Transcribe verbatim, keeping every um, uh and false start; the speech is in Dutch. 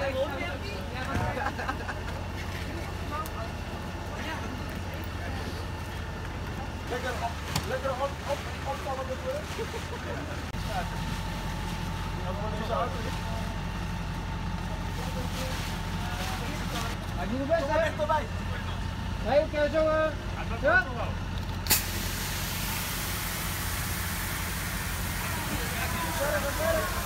Lekker op, lekker op, op, opvallen met de. Hij doet het best, hè? Echt erbij. Nee, oké, okay, zo. Uh, ja? Verder, verder.